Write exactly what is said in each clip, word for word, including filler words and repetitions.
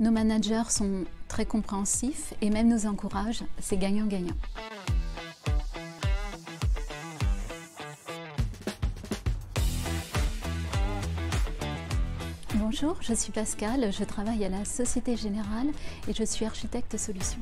Nos managers sont très compréhensifs et même nous encouragent, c'est gagnant-gagnant. Bonjour, je suis Pascal, je travaille à la Société Générale et je suis architecte solution.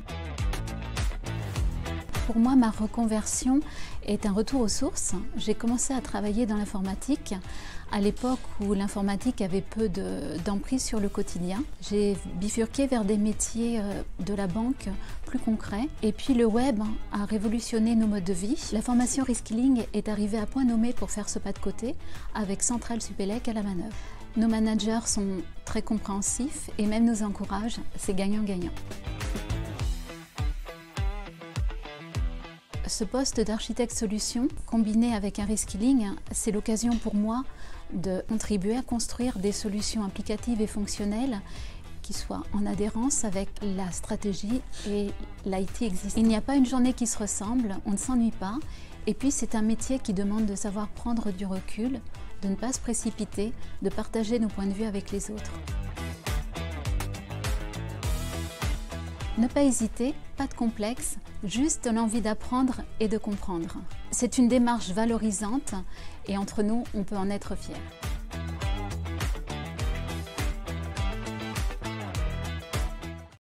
Pour moi, ma reconversion est un retour aux sources. J'ai commencé à travailler dans l'informatique à l'époque où l'informatique avait peu d'emprise sur le quotidien. J'ai bifurqué vers des métiers de la banque plus concrets. Et puis le web a révolutionné nos modes de vie. La formation Reskilling est arrivée à point nommé pour faire ce pas de côté avec Centrale Supélec à la manœuvre. Nos managers sont très compréhensifs et même nous encouragent, c'est gagnant-gagnant. Ce poste d'architecte solution, combiné avec un reskilling, c'est l'occasion pour moi de contribuer à construire des solutions applicatives et fonctionnelles qui soient en adhérence avec la stratégie et l'I T existant. Il n'y a pas une journée qui se ressemble, on ne s'ennuie pas. Et puis c'est un métier qui demande de savoir prendre du recul, de ne pas se précipiter, de partager nos points de vue avec les autres. Ne pas hésiter, pas de complexe, juste l'envie d'apprendre et de comprendre. C'est une démarche valorisante et entre nous, on peut en être fiers.